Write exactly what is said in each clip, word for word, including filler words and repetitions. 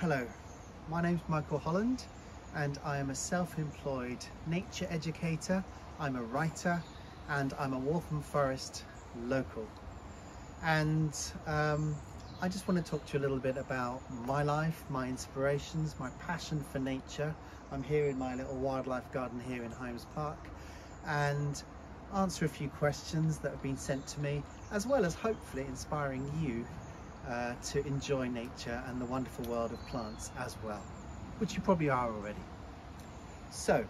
Hello, my name's Michael Holland and I am a self-employed nature educator, I'm a writer and I'm a Waltham Forest local. And um, I just want to talk to you a little bit about my life, my inspirations, my passion for nature. I'm here in my little wildlife garden here in Hymes Park and answer a few questions that have been sent to me, as well as hopefully inspiring you uh, to enjoy nature and the wonderful world of plants as well, which you probably are already. So,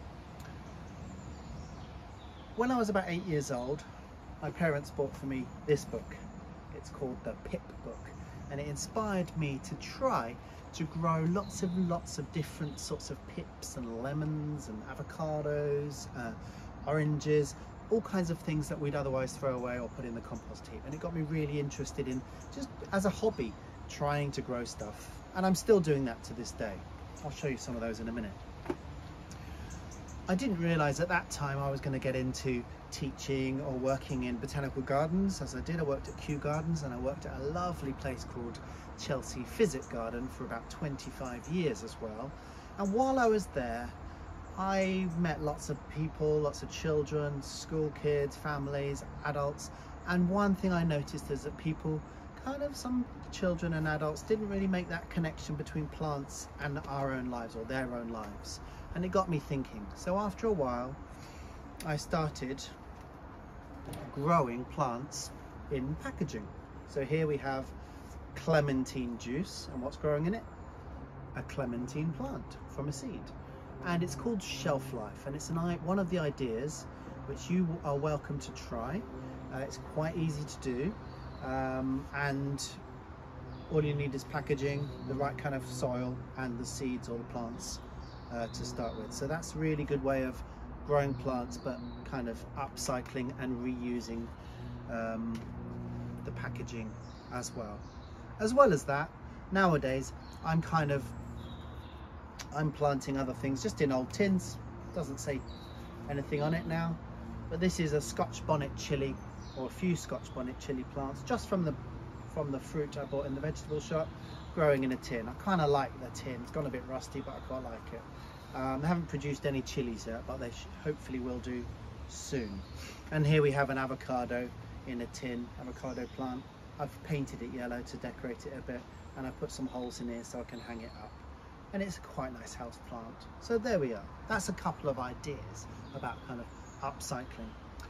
when I was about eight years old, my parents bought for me this book. It's called the Pip Book, and it inspired me to try to grow lots and lots of different sorts of pips and lemons and avocados, uh, oranges, all kinds of things that we'd otherwise throw away or put in the compost heap. And it got me really interested in, just as a hobby, trying to grow stuff. And I'm still doing that to this day. I'll show you some of those in a minute. I didn't realise at that time I was going to get into teaching or working in botanical gardens. As I did, I worked at Kew Gardens and I worked at a lovely place called Chelsea Physic Garden for about twenty-five years as well. And while I was there, I met lots of people, lots of children, school kids, families, adults, and one thing I noticed is that people, kind of some children and adults, didn't really make that connection between plants and our own lives or their own lives. And it got me thinking. So after a while, I started growing plants in packaging. So here we have clementine juice, and what's growing in it? A clementine plant from a seed. And it's called shelf life, and it's an one of the ideas which you are welcome to try. Uh, it's quite easy to do, um, and all you need is packaging, the right kind of soil, and the seeds or the plants uh, to start with. So that's a really good way of growing plants, but kind of upcycling and reusing um, the packaging as well. As well as that, nowadays I'm kind of I'm planting other things just in old tins. Doesn't say anything on it now, but this is a Scotch bonnet chilli, or a few Scotch bonnet chilli plants just from the from the fruit I bought in the vegetable shop, growing in a tin. I kind of like the tin. It's gone a bit rusty, but I quite like it. Um, I haven't produced any chilies yet, but they hopefully will do soon. And here we have an avocado in a tin, avocado plant. I've painted it yellow to decorate it a bit, and I put some holes in here so I can hang it up. And it's a quite nice house plant. So there we are. That's a couple of ideas about kind of upcycling.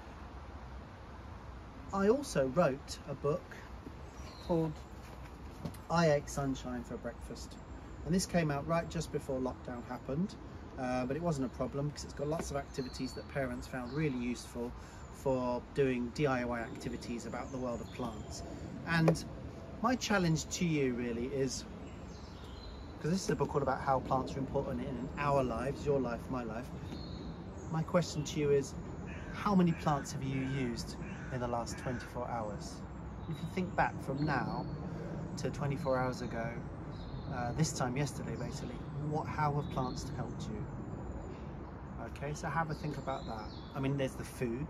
I also wrote a book called I Ate Sunshine for Breakfast. And this came out right just before lockdown happened, uh, but it wasn't a problem because it's got lots of activities that parents found really useful for doing D I Y activities about the world of plants. And my challenge to you really is, because this is a book all about how plants are important in our lives, your life, my life. My question to you is, how many plants have you used in the last twenty-four hours? If you think back from now to twenty-four hours ago, uh, this time yesterday basically, what, how have plants helped you? Okay, so have a think about that. I mean, there's the food,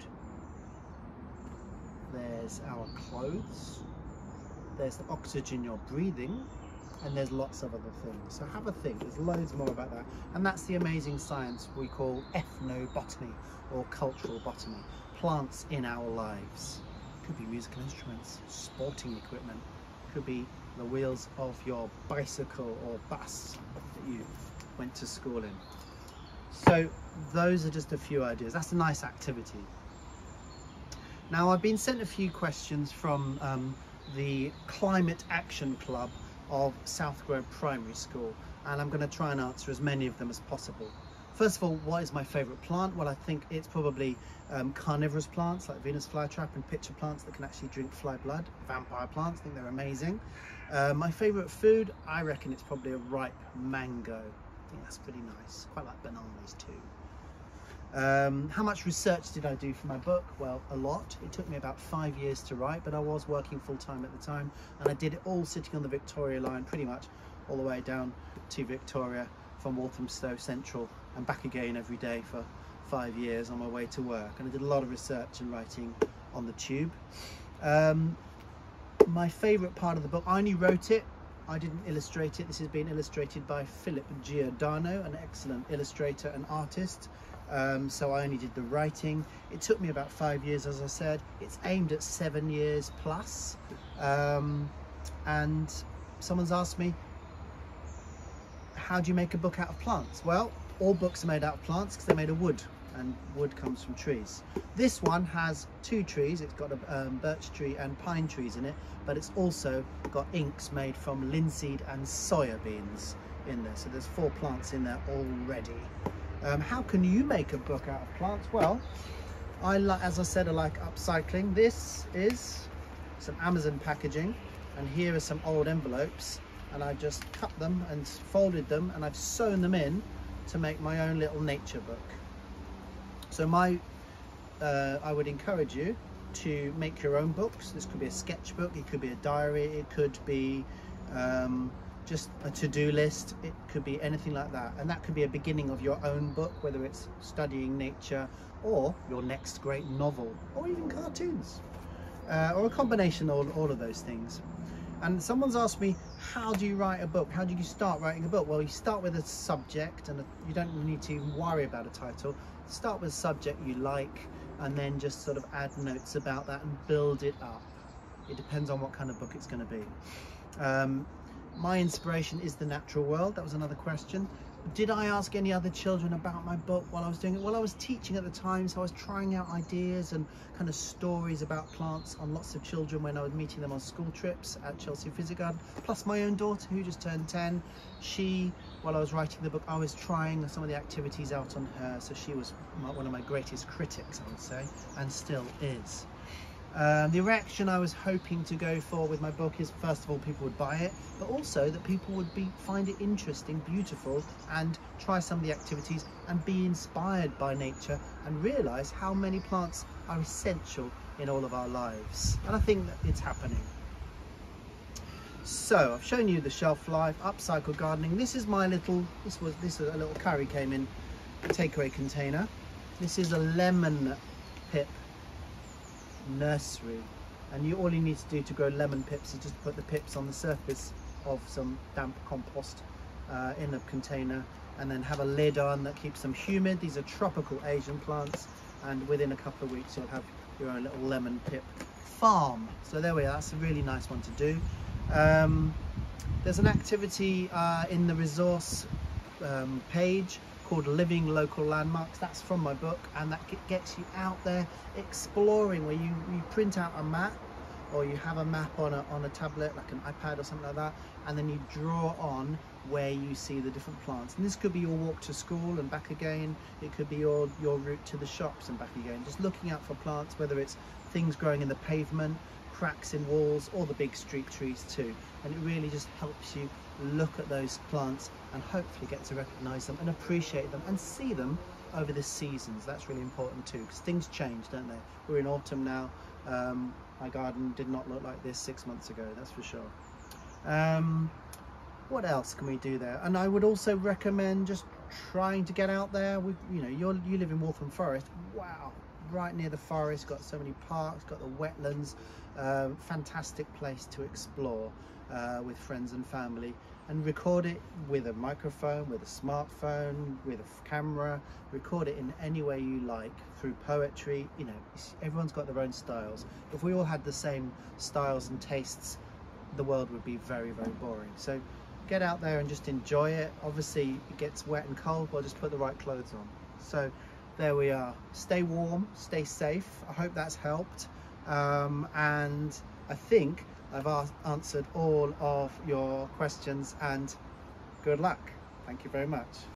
there's our clothes, there's the oxygen you're breathing, and there's lots of other things. So have a think, there's loads more about that. And that's the amazing science we call ethnobotany or cultural botany. Plants in our lives. Could be musical instruments, sporting equipment, could be the wheels of your bicycle or bus that you went to school in. So those are just a few ideas. That's a nice activity. Now I've been sent a few questions from um, the Climate Action Club of South Grove Primary School, and I'm going to try and answer as many of them as possible. First of all, what is my favourite plant? Well, I think it's probably um, carnivorous plants like Venus flytrap and pitcher plants that can actually drink fly blood. Vampire plants, I think they're amazing. Uh, my favourite food, I reckon it's probably a ripe mango. I think that's pretty nice. Quite like bananas too. Um, how much research did I do for my book? Well, a lot. It took me about five years to write, but I was working full time at the time, and I did it all sitting on the Victoria line, pretty much all the way down to Victoria from Walthamstow Central and back again every day for five years on my way to work. And I did a lot of research and writing on the tube. Um, my favourite part of the book, I only wrote it I didn't illustrate it. This has been illustrated by Philip Giordano, an excellent illustrator and artist. Um, so I only did the writing. It took me about five years, as I said. It's aimed at seven years plus. Um, and someone's asked me, how do you make a book out of plants? Well, all books are made out of plants because they're made of wood, and wood comes from trees. This one has two trees. It's got a um, birch tree and pine trees in it, but it's also got inks made from linseed and soya beans in there. So there's four plants in there already. Um, how can you make a book out of plants? Well, I like, as I said, I like upcycling. This is some Amazon packaging, and here are some old envelopes, and I just cut them and folded them, and I've sewn them in to make my own little nature book. So my, uh, I would encourage you to make your own books. This could be a sketchbook, it could be a diary, it could be um, just a to-do list, it could be anything like that. And that could be a beginning of your own book, whether it's studying nature or your next great novel, or even cartoons, uh, or a combination of all, all of those things. And someone's asked me, how do you write a book? How do you start writing a book? Well, you start with a subject, and a, you don't need to worry about a title. Start with a subject you like, and then just sort of add notes about that and build it up. It depends on what kind of book it's going to be. Um, my inspiration is the natural world. That was another question. Did I ask any other children about my book while I was doing it? Well, I was teaching at the time, so I was trying out ideas and kind of stories about plants on lots of children when I was meeting them on school trips at Chelsea Physic Garden, plus my own daughter who just turned ten. She, while I was writing the book, I was trying some of the activities out on her, so she was my, one of my greatest critics, I would say, and still is. Um, the reaction I was hoping to go for with my book is, first of all, people would buy it, but also that people would be find it interesting, beautiful, and try some of the activities and be inspired by nature and realise how many plants are essential in all of our lives. And I think that it's happening. So I've shown you the shelf life, upcycle gardening. This is my little, this was this was a little curry came in a takeaway container. This is a lemon pip nursery, and you all you need to do to grow lemon pips is just put the pips on the surface of some damp compost uh, in a container, and then have a lid on that keeps them humid. These are tropical Asian plants, and within a couple of weeks you'll have your own little lemon pip farm. So there we are, that's a really nice one to do. Um, there's an activity uh, in the resource um, page called Living Local Landmarks. That's from my book, and that gets you out there exploring, where you, you print out a map, or you have a map on a, on a tablet like an iPad or something like that, and then you draw on where you see the different plants. And this could be your walk to school and back again, it could be your, your route to the shops and back again, just looking out for plants, whether it's things growing in the pavement, cracks in walls, or the big street trees too. And it really just helps you look at those plants and hopefully get to recognize them and appreciate them and see them over the seasons. That's really important too, because things change, don't they? We're in autumn now. Um, my garden did not look like this six months ago, that's for sure. Um, what else can we do there? And I would also recommend just trying to get out there. With, you know, you're, you live in Waltham Forest. Wow, right near the forest, got so many parks, got the wetlands. Uh, fantastic place to explore uh, with friends and family, and record it with a microphone, with a smartphone, with a camera. Record it in any way you like, through poetry. You know, everyone's got their own styles. If we all had the same styles and tastes, the world would be very, very boring. So get out there and just enjoy it. Obviously it gets wet and cold, well, just put the right clothes on. So there we are. Stay warm, stay safe. I hope that's helped. Um, and I think I've answered all of your questions, and good luck. Thank you very much.